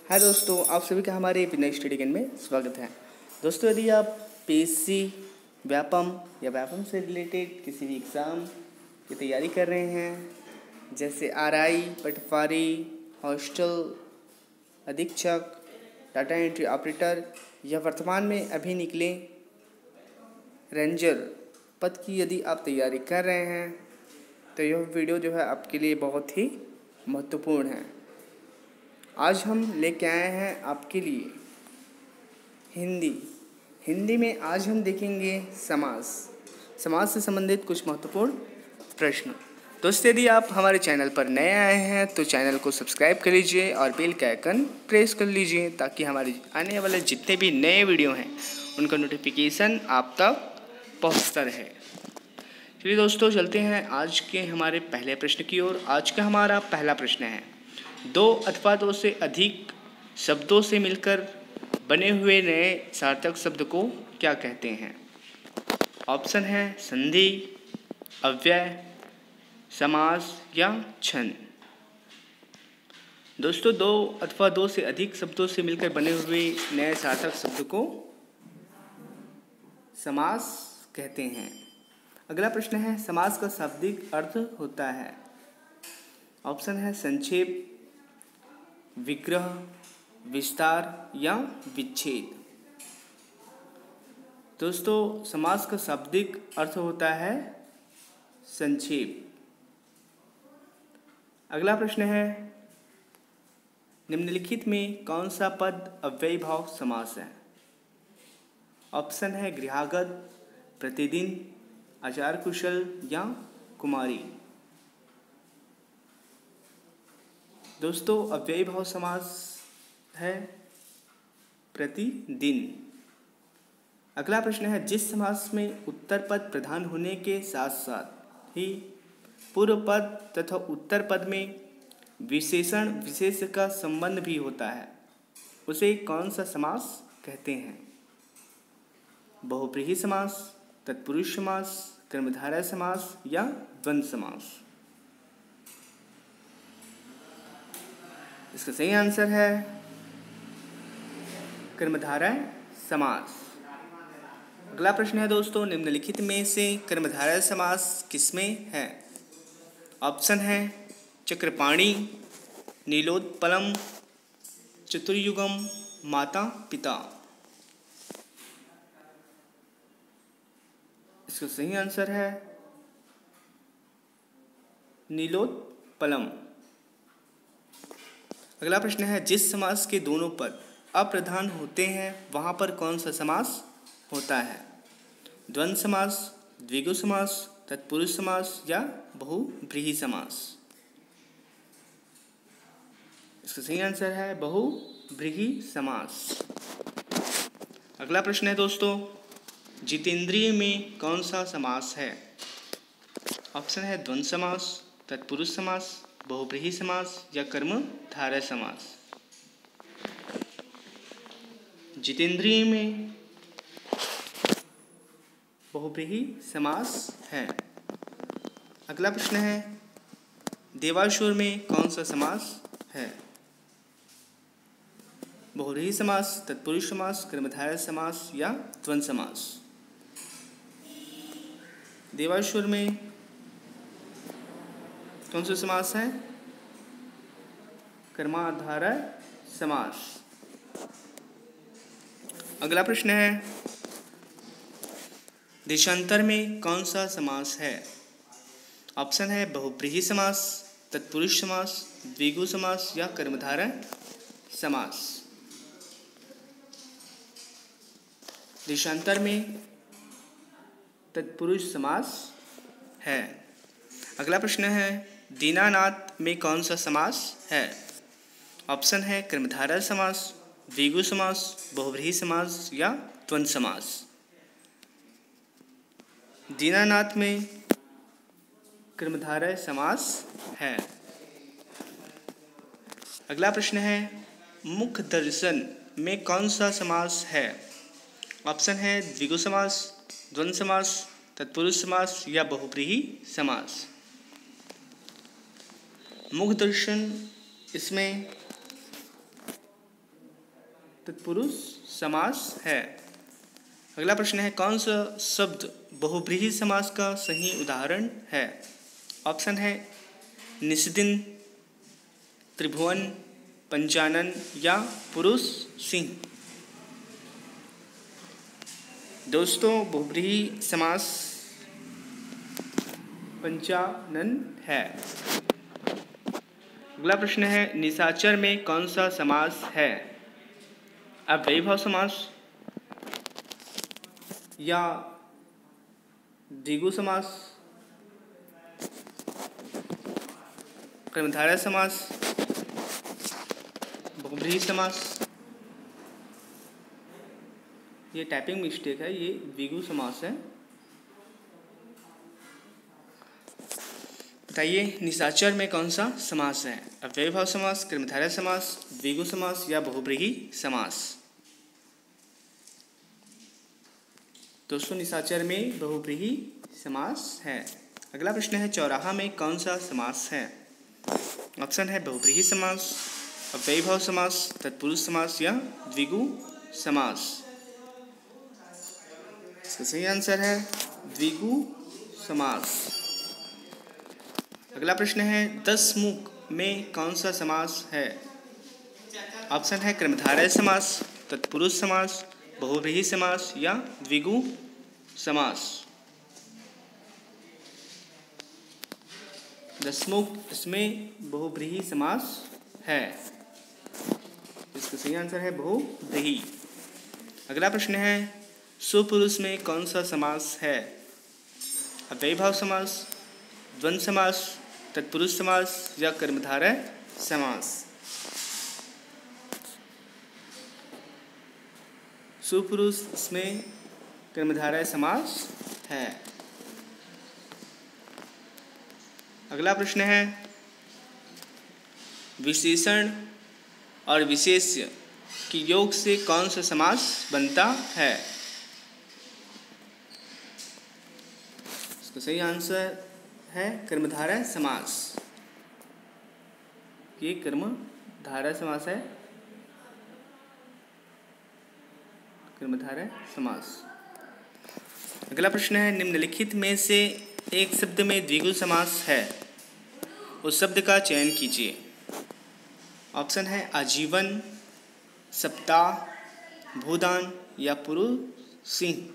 हाय दोस्तों, आप सभी का हमारे विनय स्टडी गेन में स्वागत है। दोस्तों, यदि आप पीएससी व्यापम या व्यापम से रिलेटेड किसी भी एग्ज़ाम की तैयारी कर रहे हैं, जैसे आरआई, पटवारी, हॉस्टल अधीक्षक, डाटा एंट्री ऑपरेटर या वर्तमान में अभी निकले रेंजर पद की यदि आप तैयारी कर रहे हैं तो यह वीडियो जो है आपके लिए बहुत ही महत्वपूर्ण है। आज हम लेके आए हैं आपके लिए हिंदी में आज हम देखेंगे समाज से संबंधित कुछ महत्वपूर्ण प्रश्न। दोस्तों, यदि आप हमारे चैनल पर नए आए हैं तो चैनल को सब्सक्राइब कर लीजिए और बेल का आइकन प्रेस कर लीजिए ताकि हमारे आने वाले जितने भी नए वीडियो हैं उनका नोटिफिकेशन आप तक पहुंचता रहे। चलिए दोस्तों, चलते हैं आज के हमारे पहले प्रश्न की ओर। आज का हमारा पहला प्रश्न है, दो अथवा दो से अधिक शब्दों से मिलकर बने हुए नए सार्थक शब्द को क्या कहते हैं? ऑप्शन है संधि, अव्यय, समास या छंद। दोस्तों, दो अथवा दो से अधिक शब्दों से मिलकर बने हुए नए सार्थक शब्द को समास कहते हैं। अगला प्रश्न है, समास का शाब्दिक अर्थ होता है। ऑप्शन है संक्षेप, विग्रह, विस्तार या विच्छेद। दोस्तों, समास का शाब्दिक अर्थ होता है संक्षेप। अगला प्रश्न है, निम्नलिखित में कौन सा पद अव्ययी भाव समास है? ऑप्शन है गृहागत, प्रतिदिन, आचार कुशल या कुमारी। दोस्तों, अव्ययी भाव समास है प्रतिदिन। अगला प्रश्न है, जिस समास में उत्तर पद प्रधान होने के साथ साथ ही पूर्व पद तथा उत्तर पद में विशेषण विशेष का संबंध भी होता है, उसे कौन सा समास कहते हैं? बहुव्रीहि समास, तत्पुरुष समास, कर्मधारय समास या द्वंद्व समास। इसका सही आंसर है कर्मधारय समास। अगला प्रश्न है दोस्तों, निम्नलिखित में से कर्मधारय समास किसमें है? ऑप्शन है चक्रपाणी, नीलोत्पलम, चतुर्युगम, माता पिता। इसका सही आंसर है नीलोत्पलम। अगला प्रश्न है, जिस समास के दोनों पद अप्रधान होते हैं वहाँ पर कौन सा समास होता है? द्वंद्व समास, द्विगु समास, तत्पुरुष समास या बहुव्रीहि समास। इसका सही आंसर है बहुव्रीहि समास। अगला प्रश्न है दोस्तों, जितेंद्रिय में कौन सा समास है? ऑप्शन है द्वंद्व समास, तत्पुरुष समास, बहुव्रीहि समास या कर्मधारय समास। जितेंद्रिय में बहुव्रीहि समास है। अगला प्रश्न है, देवासुर में कौन सा समास है? बहुव्रीहि समास, तत्पुरुष समास, कर्मधारय समास या द्वंद्व समास। देवासुर में कौन सा समास है? कर्मधारय समास। अगला प्रश्न है, देशांतर में कौन सा समास है? ऑप्शन है बहुव्रीहि समास, तत्पुरुष समास, द्विगु समास या कर्मधारय समास। देशांतर में तत्पुरुष समास है। अगला प्रश्न है, दीनानाथ में कौन सा समास है? ऑप्शन है कर्मधारय समास, द्विगु समास, बहुव्रीहि समास या द्वंद्व समास। दीनानाथ में कर्मधारय समास है। अगला प्रश्न है, मुख दर्शन में कौन सा समास है? ऑप्शन है द्विगु समास, द्वंद्व समास, तत्पुरुष समास या बहुव्रीहि समास। मुख दर्शन इसमें तत्पुरुष समास है। अगला प्रश्न है, कौन सा शब्द बहुव्रीहि समास का सही उदाहरण है? ऑप्शन है निस्दिन, त्रिभुवन, पंचानन या पुरुष सिंह। दोस्तों, बहुव्रीहि समास पंचानन है। अगला प्रश्न है, निशाचर में कौन सा समास है? अव्ययीभाव समास या द्विगु समास, कर्मधारय समास, बहुव्रीहि समास। ये टाइपिंग मिस्टेक है, ये द्विगु समास है। बताइए, निशाचर में कौन सा समास है? अव्ययीभाव समास, कर्मधारय समास, द्विगु समास या बहुव्रीहि समास? दोस्तों, निशाचर में बहुव्रीहि समास है। अगला प्रश्न है, चौराहा में कौन सा समास है? ऑप्शन है बहुव्रीहि समास, अव्ययीभाव समास, तत्पुरुष समास या द्विगु समास। इसका सही आंसर है द्विगु समास। अगला प्रश्न है, दसमुख में कौन सा समास है? ऑप्शन है कर्मधारय समास, तत्पुरुष समास, बहुव्रीहि समास या द्विगु समास। दसमुख, इसमें बहुव्रीहि समास है। इसका सही आंसर है बहुव्रीहि। अगला प्रश्न है, सुपुरुष में कौन सा समास है? अव्ययीभाव समास, द्वंद्व समास, तत्पुरुष समास या कर्मधारय समास? सुपुरुष, इसमें कर्मधारय समास है। अगला प्रश्न है, विशेषण और विशेष्य के योग से कौन सा समास बनता है? इसका सही आंसर है कर्मधारय समास। ये कर्मधारय समास है, कर्मधारय समास। अगला प्रश्न है, निम्नलिखित में से एक शब्द में द्विगु समास है, उस शब्द का चयन कीजिए। ऑप्शन है आजीवन, सप्ताह, भूदान या पुरुष सिंह।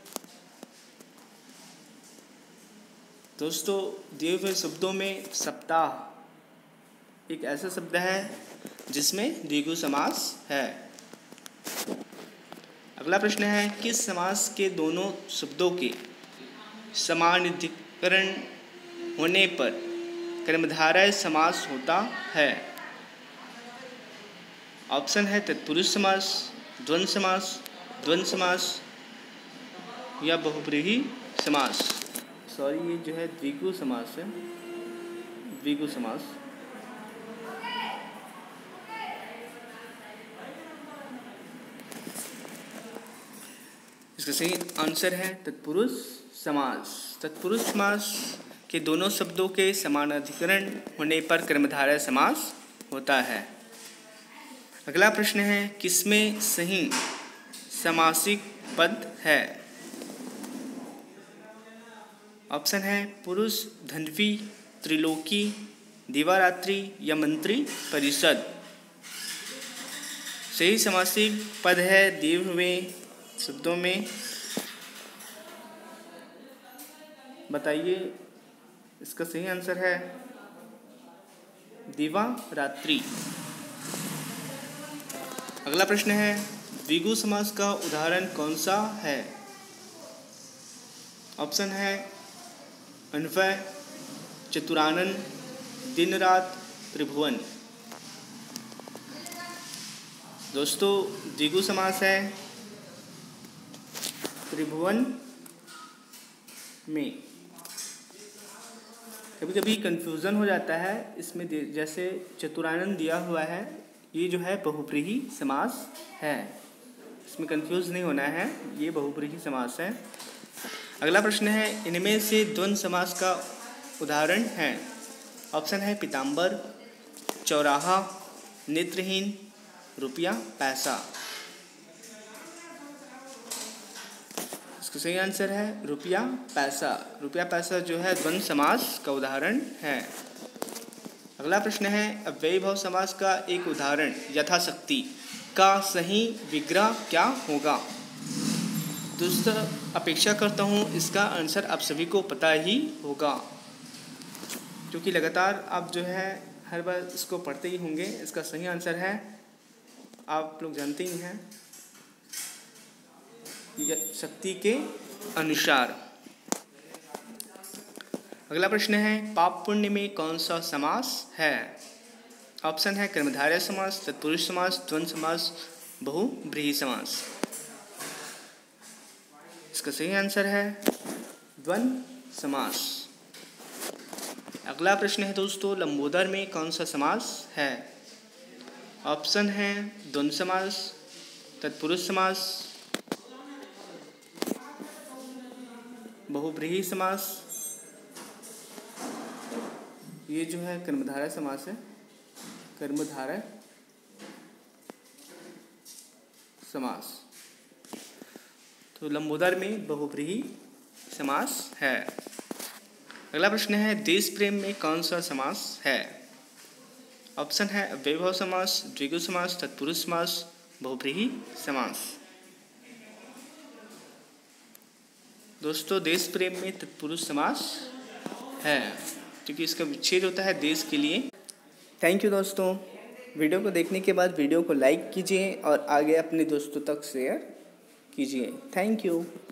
दोस्तों, दिए हुए शब्दों में सप्ताह एक ऐसा शब्द है जिसमें द्विगु समास है। अगला प्रश्न है, किस समास के दोनों शब्दों के समानाधिकरण होने पर कर्मधारय समास होता है? ऑप्शन है तत्पुरुष समास, द्वंद्व समास या बहुव्रीहि समास। सॉरी, ये जो है द्विगु समास है, द्विगु समास। इसका सही आंसर है तत्पुरुष समास। तत्पुरुष समास के दोनों शब्दों के समानाधिकरण होने पर कर्मधारय समास होता है। अगला प्रश्न है, किसमें सही समासिक पद है? ऑप्शन है पुरुष, धन्वी, त्रिलोकी, दिवारात्रि या मंत्री परिषद। सही समासिक पद है दिए हुए शब्दों में। बताइए, इसका सही आंसर है दिवारात्रि। अगला प्रश्न है, द्विगु समास का उदाहरण कौन सा है? ऑप्शन है अन्वय, चतुरानन, दिन रात, त्रिभुवन। दोस्तों, द्विगु समास है त्रिभुवन में। कभी कभी कंफ्यूजन हो जाता है इसमें, जैसे चतुरानन दिया हुआ है, ये जो है बहुव्रीहि समास है, इसमें कंफ्यूज नहीं होना है, ये बहुव्रीहि समास है। अगला प्रश्न है, इनमें से द्वंद्व समास का उदाहरण है। ऑप्शन है पीताम्बर, चौराहा, नेत्रहीन, रुपया, पैसा। इसका सही आंसर है रुपया पैसा। रुपया पैसा जो है द्वंद्व समास का उदाहरण है। अगला प्रश्न है अव्ययी भाव समास का एक उदाहरण यथाशक्ति का सही विग्रह क्या होगा। दोस्तों अपेक्षा करता हूँ इसका आंसर आप सभी को पता ही होगा, क्योंकि लगातार आप जो है हर बार इसको पढ़ते ही होंगे। इसका सही आंसर है, आप लोग जानते ही हैं, शक्ति के अनुसार। अगला प्रश्न है पाप पुण्य में कौन सा समास है। ऑप्शन है कर्मधारय समास, तत्पुरुष समास, द्वंद्व समास, बहुव्रीहि समास। इसका सही आंसर है द्वंद्व समास। अगला प्रश्न है दोस्तों लंबोदर में कौन सा समास है। ऑप्शन है द्वंद्व समास, तत्पुरुष समास, बहुव्रीहि समास। ये जो है कर्मधारय समास है, कर्मधारय समास। तो लंबोदर में बहुव्रीहि समास है। अगला प्रश्न है देश प्रेम में कौन सा समास है। ऑप्शन है अव्ययी भाव समास, द्विगु समास, तत्पुरुष समास, बहुव्रीहि समास। दोस्तों देश प्रेम में तत्पुरुष समास है, क्योंकि इसका विच्छेद होता है देश के लिए। थैंक यू दोस्तों, वीडियो को देखने के बाद वीडियो को लाइक कीजिए और आगे अपने दोस्तों तक शेयर कीजिए। Thank you.